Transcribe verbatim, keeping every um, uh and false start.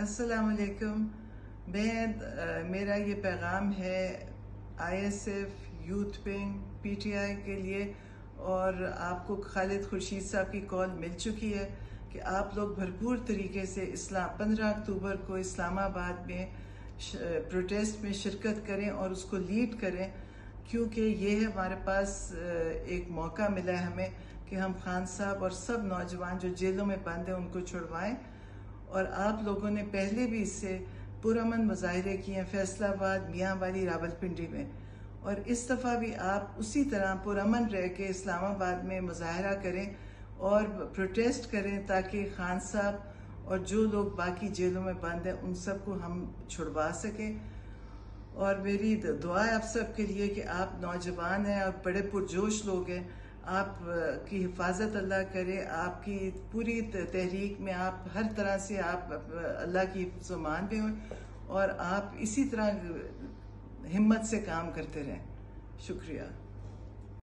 अस्सलाम वालेकुम। मैं आ, मेरा ये पैगाम है आईएसएफ, यूथ विंग, पीटीआई के लिए। और आपको खालिद खुर्शीद साहब की कॉल मिल चुकी है कि आप लोग भरपूर तरीके से इस्लाम पंद्रह अक्टूबर को इस्लामाबाद में प्रोटेस्ट में शिरकत करें और उसको लीड करें, क्योंकि ये हमारे पास एक मौका मिला है हमें कि हम खान साहब और सब नौजवान जो जेलों में बंद हैं उनको छुड़वाएं। और आप लोगों ने पहले भी इससे पुरअमन मुजाहरे किए हैं फैसलाबाद, मियांवाली, रावलपिंडी में, और इस दफ़ा भी आप उसी तरह पुरअमन रह के इस्लामाबाद में मुजाहरा करें और प्रोटेस्ट करें ताकि खान साहब और जो लोग बाकी जेलों में बंद हैं उन सबको हम छुड़वा सकें। और मेरी दुआ है आप सब के लिए कि आप नौजवान हैं और बड़े पुरजोश लोग हैं, आप की हिफाजत अल्लाह करे। आपकी पूरी तहरीक में आप हर तरह से आप अल्लाह की ज़ुबान पे हों और आप इसी तरह हिम्मत से काम करते रहें। शुक्रिया।